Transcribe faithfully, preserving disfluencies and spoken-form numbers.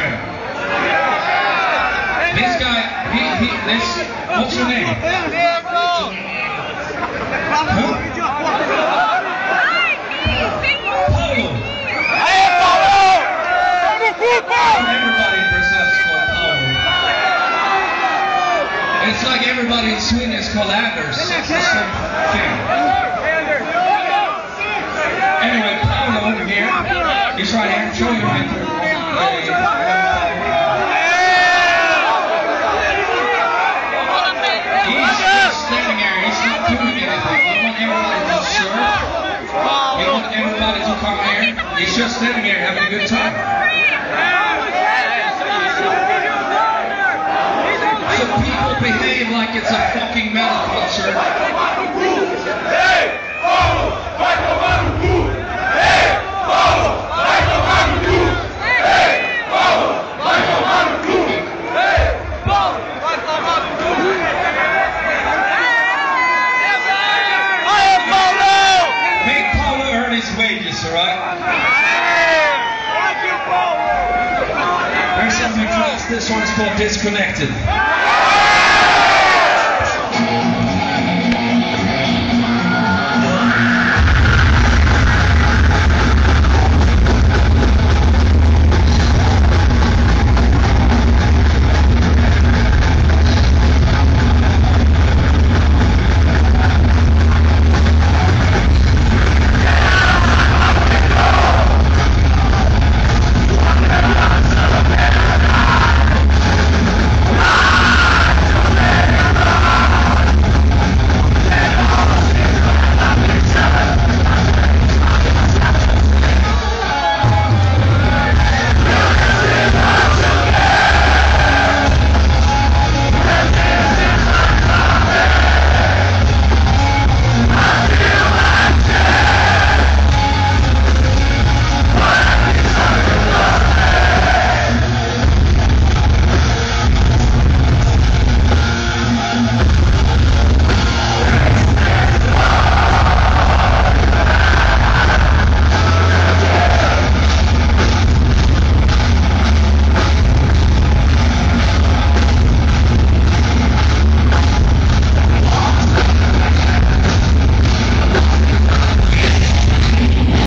Sure. This guy, he, he, this, what's your name? Huh? Paulo. Everybody in Brazil is called Paulo. It's like everybody in Sweden is called Anders. It's the same thing. Anyway, Paulo over here. He's right here. Show your hand. He's just standing there. He's not doing anything. We want everybody to surf. We want everybody to come here. He's just standing there having a good time. So people behave like it's a fucking metal concert. Hey! Paulo! Vai tomar no cu! Hey! Paulo! Vai tomar no cu! Hey! Paulo! Vai tomar no cu! Hey! Paulo! Vai tomar no cu! Hey, Paulo! Make Paulo earn his wages, alright? There's something else. This one is called Disconnected.